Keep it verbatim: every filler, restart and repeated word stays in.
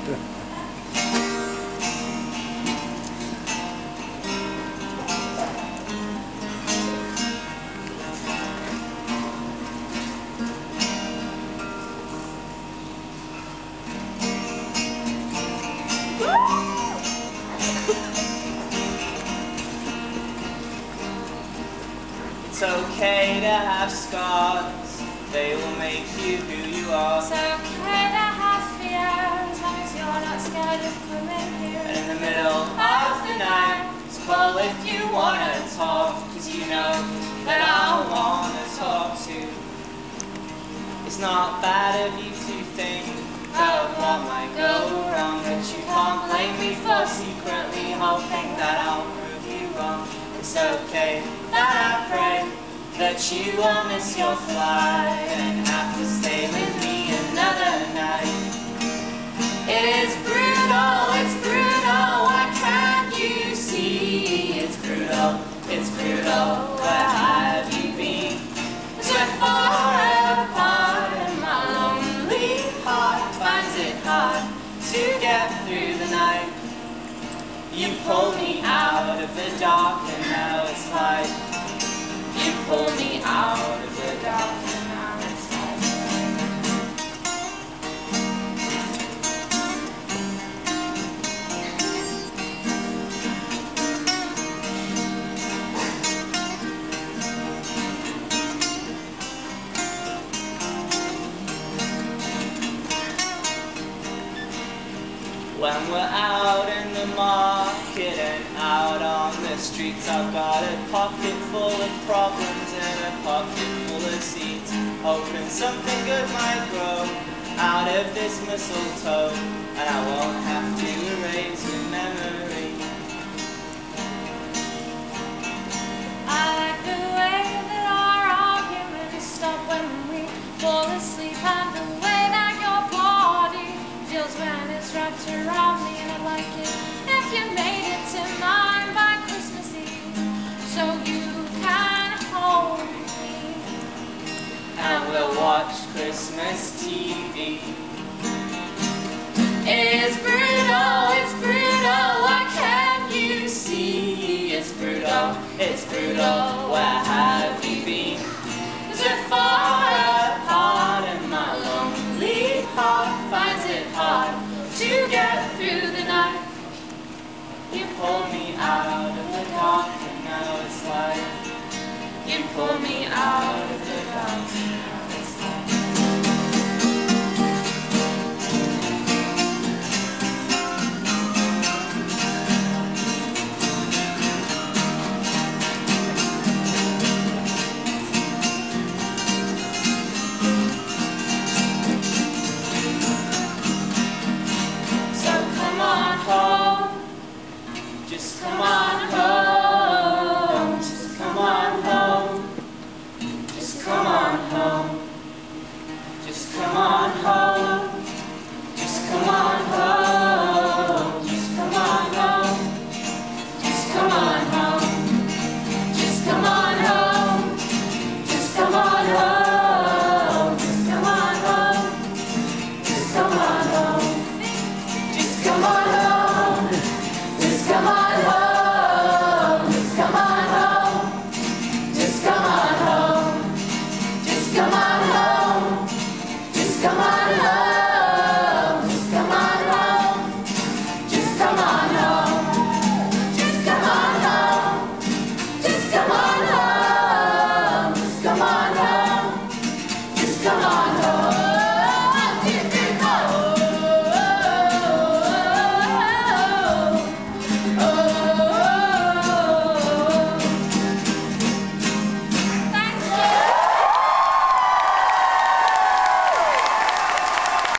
It's okay to have scars, they will make you who you are. It's okay to have fear, as long as you're not scared of coming here. And in the middle of the night, it's call if you wanna talk, cause you know that I wanna talk too. It's not bad of you to think of what might go wrong, but you can't blame me for secretly hoping that I'll prove you wrong. It's okay that I pray that you will miss your flight and have to stay with me another night. It is brutal, it's brutal, why can't you see? It's brutal, it's brutal, where have you been? 'Cause we're far apart and my lonely heart finds it hard to get through the night. You pulled me out of the dark and now it's light. You pulled me out of the dark and now it's light. When we're out in the market and out on the streets, I've got a pocket full of problems and a pocket full of seeds, hoping something good might grow out of this mistletoe, and I won't have to erase your memory. I like the way that our arguments stop when we fall asleep, and the way that your body feels when it's wrapped around me. And I'd like it if you made it to mine by Christmas Eve, so you can hold me. And we'll watch Christmas T V. It's brutal, it's brutal, what can you see? It's brutal, it's brutal, where have you been? 'Cause we're far apart and my lonely heart finds it hard to get through the night. You pulled me out of the dark and now it's light. You pulled me out of